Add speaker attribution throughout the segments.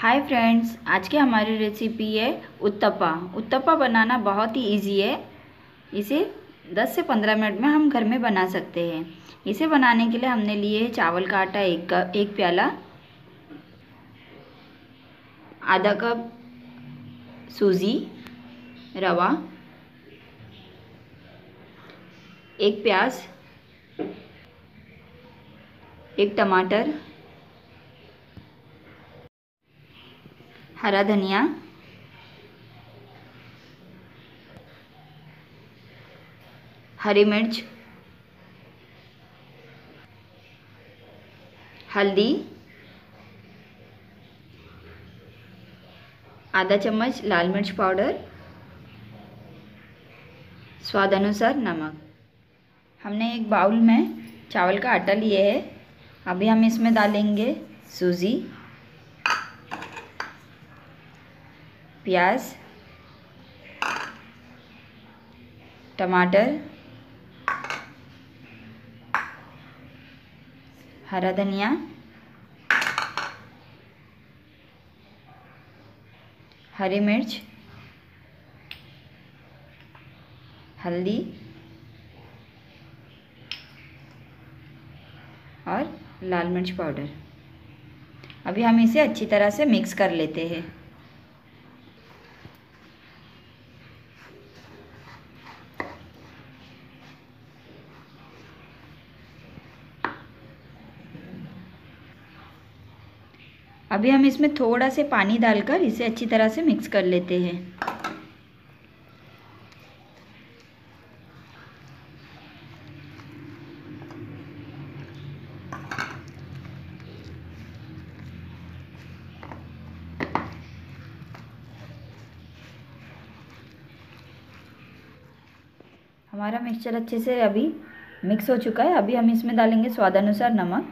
Speaker 1: Hi friends, आज की हमारी रेसिपी है उत्तपा। उत्तपा बनाना बहुत ही इजी है। इसे 10 से 15 मिनट में हम घर में बना सकते हैं। इसे बनाने के लिए हमने लिए है चावल का आटा एक प्याला, आधा कप सूजी, रवा, एक प्याज, एक टमाटर, हरा धनिया, हरी मिर्च, हल्दी, आधा चम्मच लाल मिर्च पाउडर, स्वाद अनुसार नमक। हमने एक बाउल में चावल का आटा लिए है। अभी हम इसमें डालेंगे सूजी, प्याज, टमाटर, हरा धनिया, हरी मिर्च, हल्दी और लाल मिर्च पाउडर। अभी हम इसे अच्छी तरह से मिक्स कर लेते हैं। अभी हम इसमें थोड़ा से पानी डालकर इसे अच्छी तरह से मिक्स कर लेते हैं। हमारा मिक्सचर अच्छे से अभी मिक्स हो चुका है। अभी हम इसमें डालेंगे स्वाद अनुसार नमक,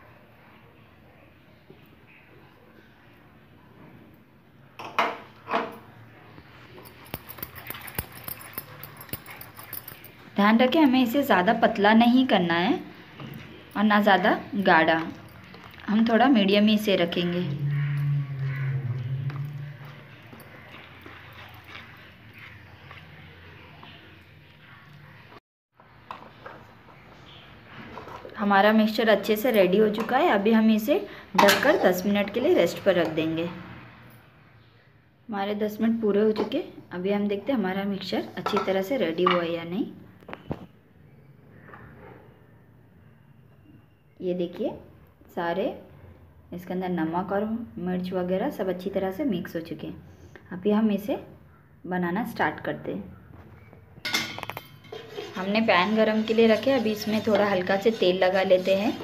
Speaker 1: ध्यान रखें हमें इसे ज़्यादा पतला नहीं करना है और ना ज़्यादा गाढ़ा। हम थोड़ा मीडियम ही इसे रखेंगे। हमारा मिक्सचर अच्छे से रेडी हो चुका है। अभी हम इसे ढककर 10 मिनट के लिए रेस्ट पर रख देंगे। हमारे 10 मिनट पूरे हो चुके। अभी हम देखते हैं हमारा मिक्सचर अच्छी तरह से रेडी हुआ है या नहीं। ये देखिए, सारे इसके अंदर नमक और मिर्च वगैरह सब अच्छी तरह से मिक्स हो चुके हैं। अभी हम इसे बनाना स्टार्ट करते हैं। हमने पैन गरम के लिए रखे। अभी इसमें थोड़ा हल्का से तेल लगा लेते हैं।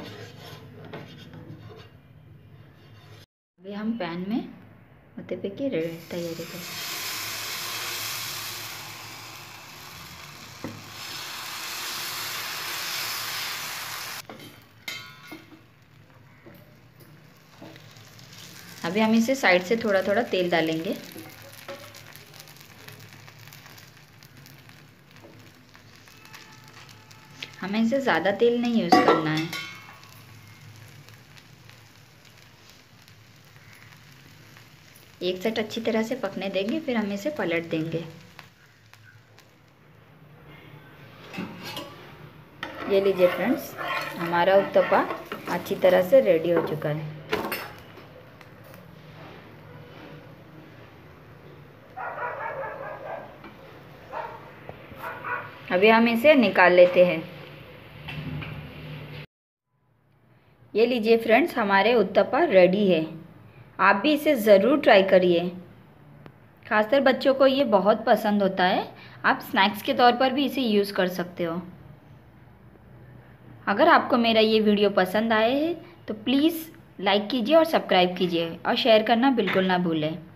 Speaker 1: अभी हम पैन में उत्तपे की तैयारी करें। अभी हम इसे साइड से थोड़ा थोड़ा तेल डालेंगे। हमें इसे ज़्यादा तेल नहीं यूज़ करना है। एक साइड अच्छी तरह से पकने देंगे, फिर हम इसे पलट देंगे। ये लीजिए फ्रेंड्स, हमारा उत्तपा अच्छी तरह से रेडी हो चुका है। अभी हम इसे निकाल लेते हैं। ये लीजिए फ्रेंड्स, हमारे उत्तपा रेडी है। आप भी इसे ज़रूर ट्राई करिए। खासकर बच्चों को ये बहुत पसंद होता है। आप स्नैक्स के तौर पर भी इसे यूज़ कर सकते हो। अगर आपको मेरा ये वीडियो पसंद आए है तो प्लीज़ लाइक कीजिए और सब्सक्राइब कीजिए और शेयर करना बिल्कुल ना भूलें।